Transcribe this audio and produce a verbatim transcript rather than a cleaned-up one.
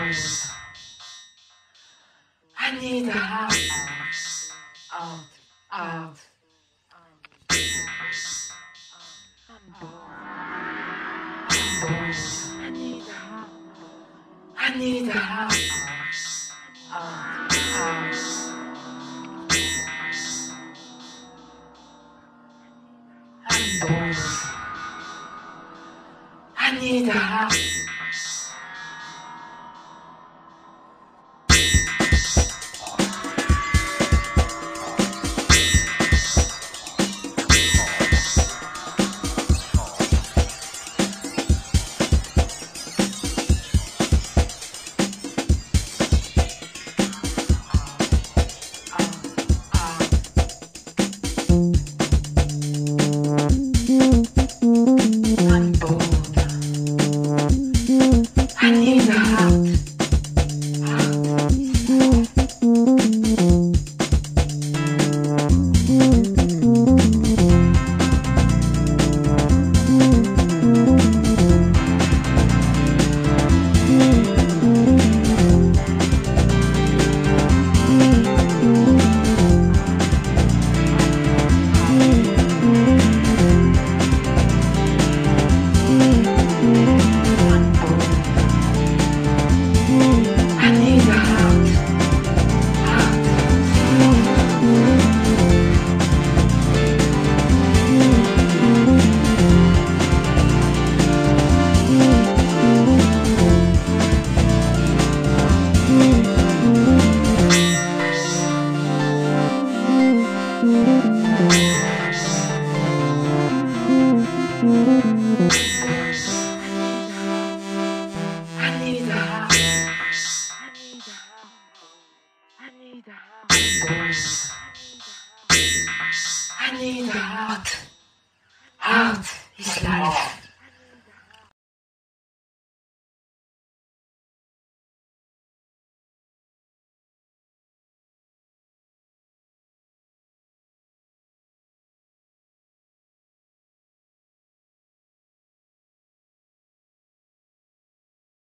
I need a house. Out, out. I'm bored. I'm bored. I need a house. I need a house. Out, out. I'm bored. I need a house. I need a house. Out is life.